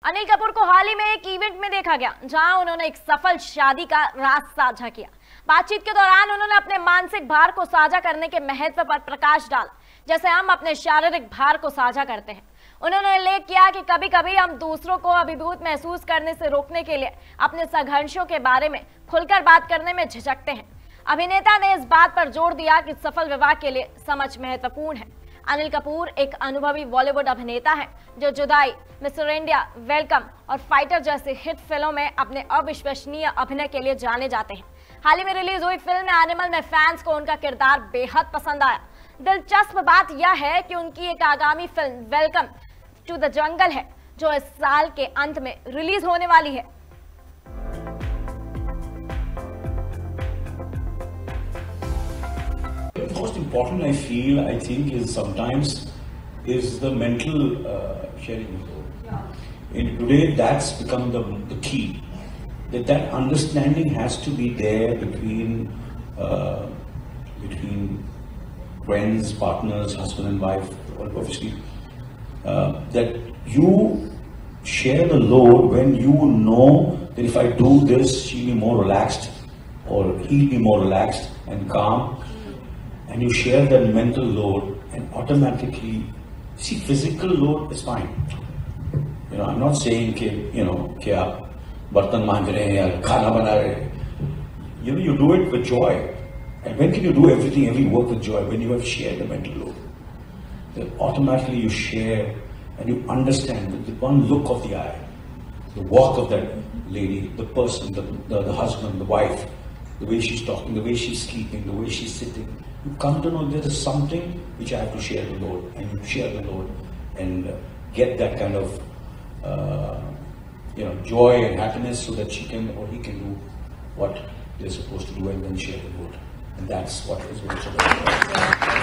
अनिल कपूर को हाल ही में एक इवेंट में देखा गया जहां उन्होंने एक सफल शादी का राज साझा किया। बातचीत के दौरान उन्होंने अपने मानसिक भार को साझा करने के महत्व पर प्रकाश डाला, जैसे हम अपने शारीरिक भार को साझा करते हैं। उन्होंने उल्लेख किया कि कभी कभी हम दूसरों को अभिभूत महसूस करने से रोकने के लिए अपने संघर्षों के बारे में खुलकर बात करने में झिझकते हैं। अभिनेता ने इस बात पर जोर दिया कि सफल विवाह के लिए समझ महत्वपूर्ण है। अनिल कपूर एक अनुभवी बॉलीवुड अभिनेता हैं जो जुदाई, मिस्टर इंडिया, वेलकम और फाइटर जैसी हिट फिल्मों में अपने अविश्वसनीय अभिनय के लिए जाने जाते हैं। हाल ही में रिलीज हुई फिल्म एनिमल में फैंस को उनका किरदार बेहद पसंद आया। दिलचस्प बात यह है कि उनकी एक आगामी film Welcome to the Jungle है जो इस साल के अंत में रिलीज होने वाली है। Most important, I think, is sometimes is the mental sharing. And today, that's become the key. That understanding has to be there between friends, partners, husband and wife, obviously. That you share the load when you know that if I do this, she'll be more relaxed or he'll be more relaxed and calm. And you share that mental load, and automatically, see, physical load is fine. You know, I'm not saying कि आप बर्तन मांज रहे हैं या खाना बना रहे हैं. You do it with joy. And when can you do every work with joy? When you have shared the mental load. Then automatically you share and you understand with the one look of the eye, the walk of that lady, the person, the husband, the wife, the way she's talking, the way she's sleeping, the way she's sitting. You come to know there is something which I have to share the load, and you share the load and get that kind of joy and happiness so that she can or he can do what they're supposed to do and then share the load. And that's what is also very important.